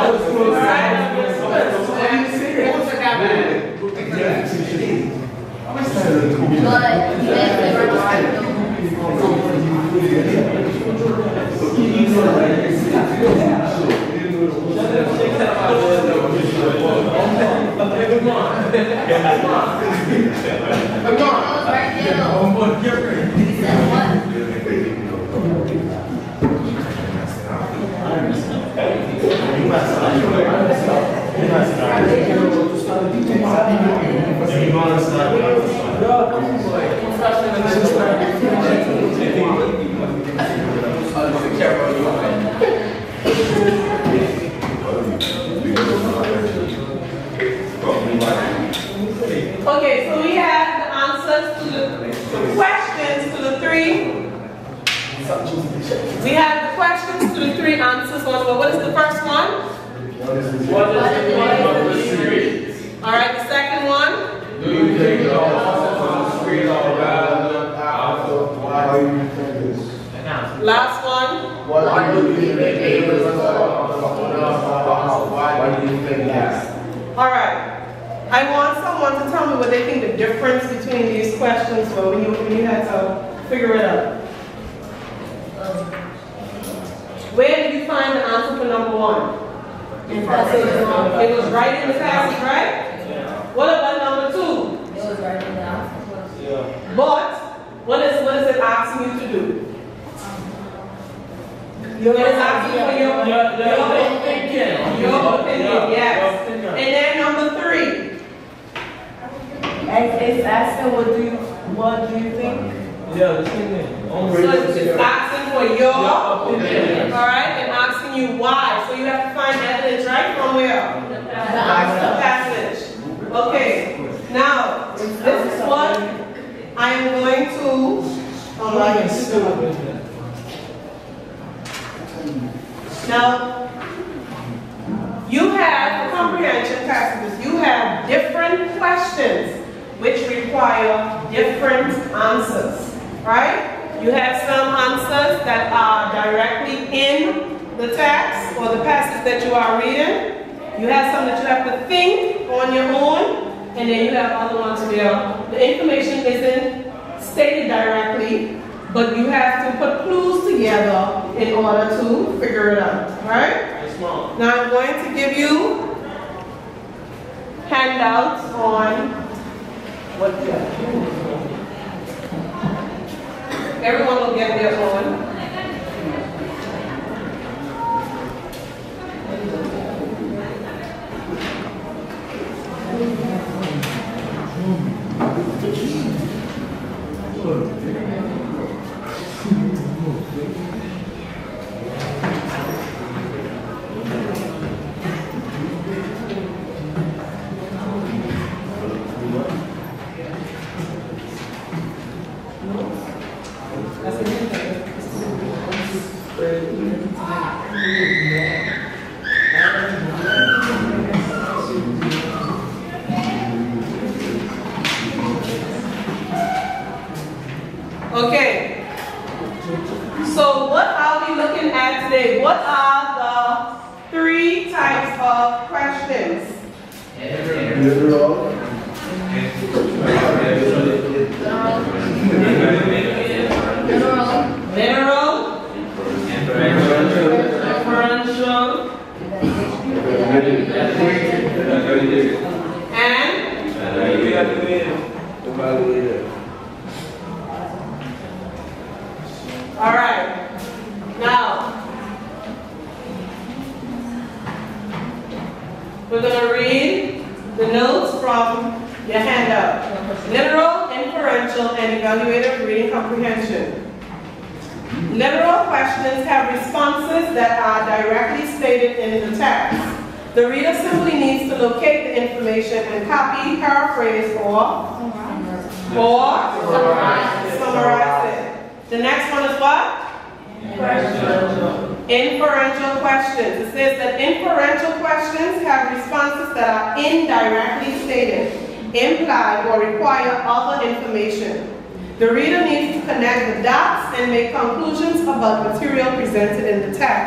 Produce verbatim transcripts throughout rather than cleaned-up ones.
Okay, so we have the answers to the, the questions to the three. We have the questions to the three answers. What is the first one? What is the three? All right, the second one. Do you take the answer from the screen or rather after? Why do you think this? Last one. Why do you think this? Why do you think this? All right. I want someone to tell me what they think the difference between these questions were when you, when you had to figure it out. Where did you find the answer for number one? In passage. It was right in the passage, right? Yeah. What about number two? It was right in the answer. Yeah. But what is what is it asking you to do? It is asking for your, your, your opinion. Your opinion, yes. And then number three. It's asking what do you what do you think? Yeah, the same thing. So it's just asking for your opinion. Alright, and asking you why. So you have to find evidence right from where? The passage. Okay. Now, this is what I am going to allow you to do. Now, you have comprehension passages. You have different questions which require different answers, right? You have some answers that are directly in the text or the passage that you are reading. You have some that you have to think on your own, and then you have other ones where the information isn't stated directly, but you have to put clues together in order to figure it out, right? Now I'm going to give you handouts on what you have. Everyone will get their own. Okay, so what are we looking at today? What are the three types of questions? Literal. Literal. Inferential. And? All right. Now, we're going to read the notes from your handout. Literal, inferential, and evaluative reading comprehension. Literal questions have responses that are directly stated in the text. The reader simply needs to locate the information and copy, paraphrase, or, or summarize, summarize it. The next one is what? Inferential. Inferential questions. It says that inferential questions have responses that are indirectly stated, implied, or require other information. The reader needs to connect the dots and make conclusions about material presented in the text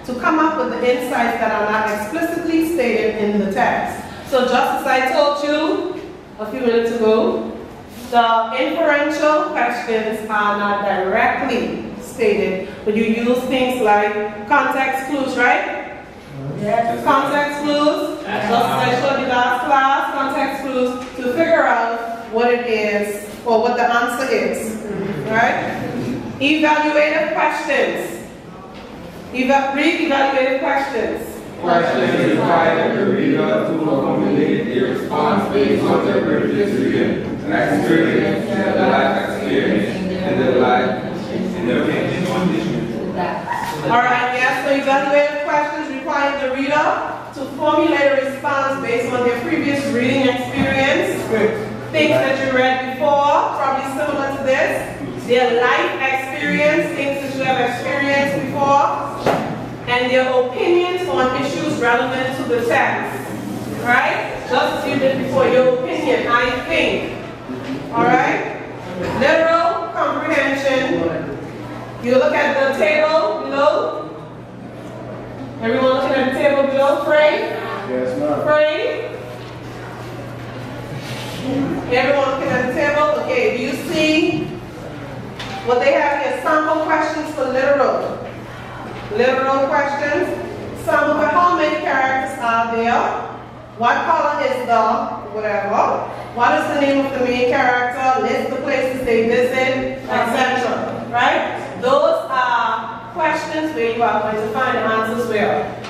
to come up with the insights that are not explicitly stated in the text. So just as I told you a few minutes ago, the inferential questions are not directly stated, but you use things like context clues, right? Yes. Context clues, just as I showed you last class, context clues to figure out what it is or what the answer is, right? Evaluative questions. Eva read evaluative questions. Questions require the reader to formulate a response based on their previous reading, experience, the life experience, and the life in the opinion condition. Alright, yes, so evaluative questions require the reader to formulate a response based on their previous reading experience, things that you read before, probably similar to this, their life experience, things that you have experienced before, and their opinions on issues relevant to the text. Right? Just as you did before, your opinion, I think. Alright? Literal comprehension. You look at the table below. Everyone looking at the table below? Frame? Yes, ma'am. Frame? Everyone looking at the table? Okay, do you see what they have here? Sample questions for literal. Literal questions. Some of the how many characters are there? What color is the whatever? What is the name of the main character? List the places they visit, et cetera. Right? Those are questions where you are going to find the answers where?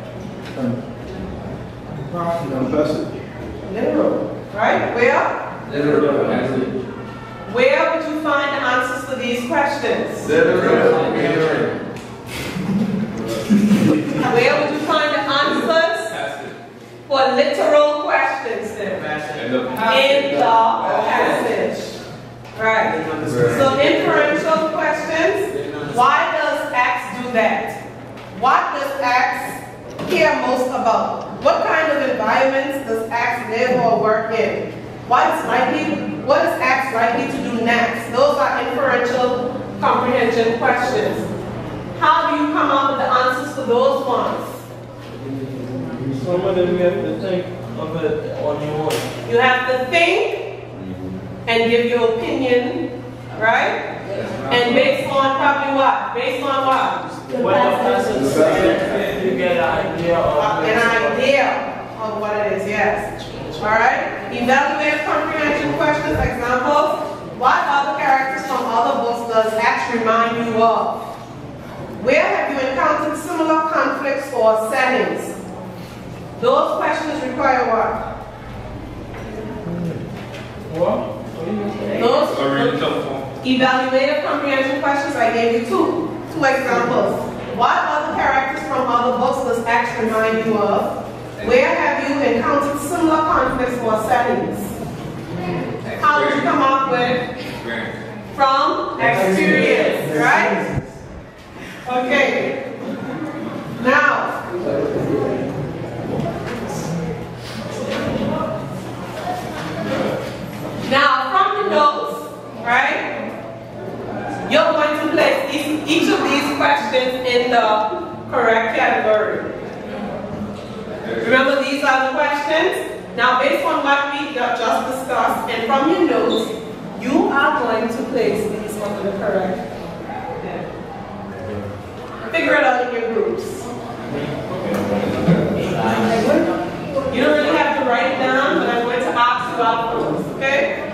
Literal. Right? Where? Literal passage. Where would you find the answers for these questions? Literal hearing. Where would you find the answers for literal questions then? In the In the passage. Right. So inferential questions, why does X do that? What does X care most about? What kind of environments does X live or work in? What is likely, what is X likely to do next? Those are inferential comprehension questions. How do you come up with the answers for those ones? Some of them you have to think of it on your own. You have to think and give your opinion, right? And based on probably what? Based on what? What the person said, you get an idea of Uh, An idea of what it is, yes. All right? Evaluate comprehension questions, examples. What other characters from other books does X remind you of? Where have you encountered similar conflicts or settings? Those questions require what? what? Those evaluative comprehension questions, I gave you two, two examples. What other characters from other books does X remind you of? Where have you encountered similar conflicts or settings? How did you come up with? From experience, right? Okay. Now, now from the notes, right? You're going to place each, each of these questions in the correct category. Remember, these are the questions. Now, based on what we just discussed, and from your notes, you are going to place these under the correct. Figure it out in your groups. You don't really have to write it down, but I'm going to ask you afterwards, okay?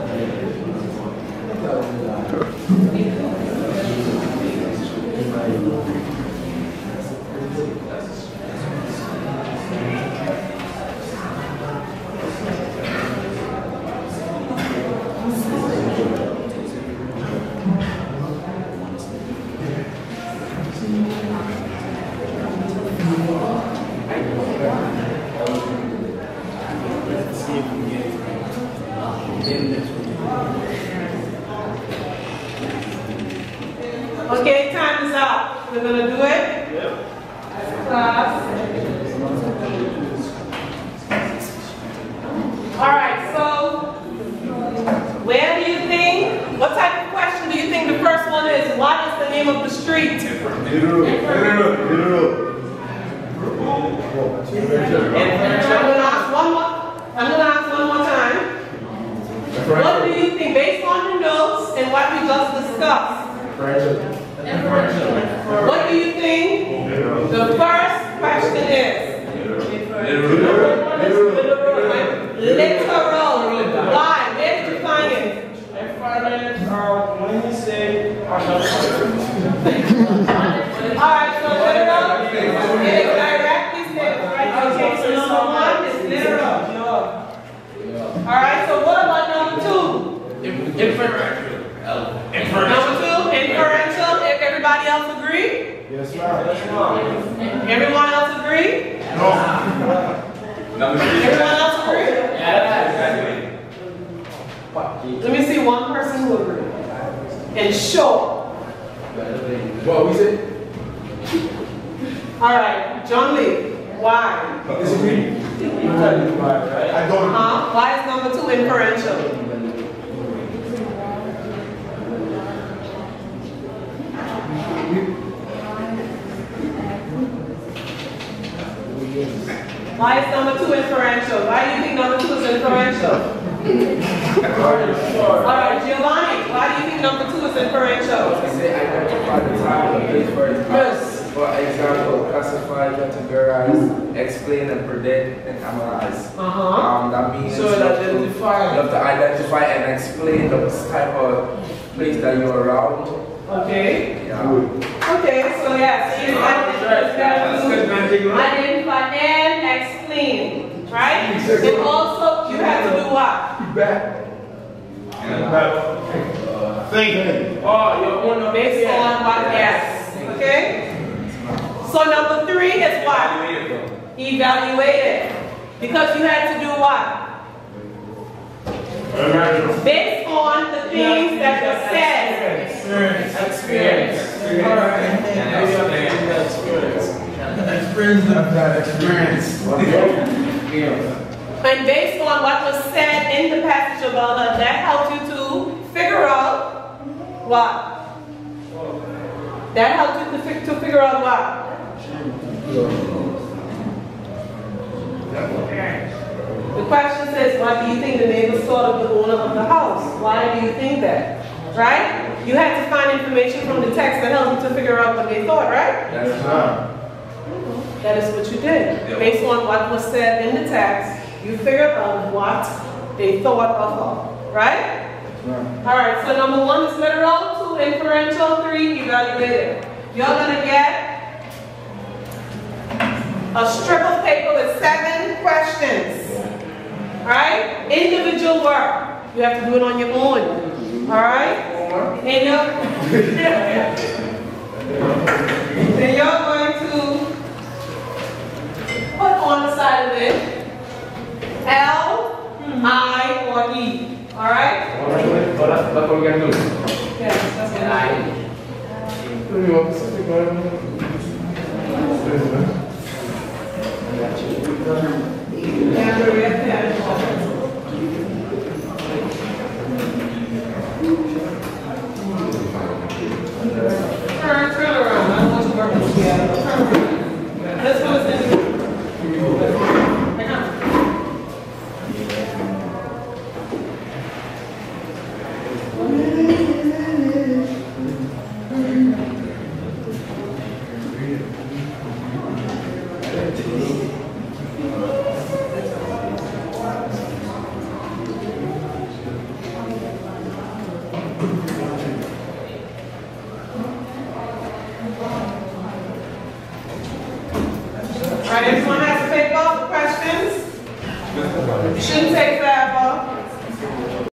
Okay, time is up. We're gonna do it. Yep. Class. All right, so where do you think, what type of question do you think the first one is? What is the name of the street? I'm gonna ask one more, I'm gonna ask one more time. What do you think, based on the notes and what we just discussed? What do you think the first question is? Literal. Why? Where did you find it? I find it uh, when you say, Alright, so literal is directly said, right? Okay, so number one is literal. Alright, so what about number two? inferential. Number two, inferential. If everybody else agree? Yes, ma'am. Everyone else agree? Number three. Everyone else agree? Exactly. Let me see one person who agree. And sure. What we said? Alright, John Lee, why? Disagree. I don't. Uh-huh. Why is number two inferential? Why is number two inferential? Why do you think number two is inferential? Alright, Giovanni, why do you think number two is inferential? I say identify the time and place where it happens. For example, classify, categorize, explain, and predict, and analyze. Uh-huh. Um, that means So it you have to- identify. you have to identify and explain the type of place that you're around. Okay. Yeah. Okay, so yes, you That's good, man. Take a look. identify and explain, right? And also, you have to do what? Think. Oh, you're one of Based on what? Yes. Okay? So number three is what? Evaluate it. Because you had to do what? Based on the things that were said. Experience. Experience. All right. Experience of that experience. And based on what was said in the passage about her, that helped you to figure out what? That helped you to, fi to figure out what? The question says, what do you think the neighbors thought of the owner of the house? Why do you think that? Right? You had to find information from the text that helped you to figure out what they thought, right? That's right. That is what you did. Based on what was said in the text, you figured out what they thought of her, right? All right, so number one is literal, two inferential, three evaluated. You're gonna get a strip of paper with seven questions, all right? Individual work. You have to do it on your own, all right? And you're, and you're going to put on the side of it L, I, or E. All right? That's what we're gonna do. Yes, that's what I. Yeah, the red pen. Turn, turn around. I don't want you working together. Turn around. This one is in the. Hang on. All right, everyone has to take both questions. Shouldn't take forever.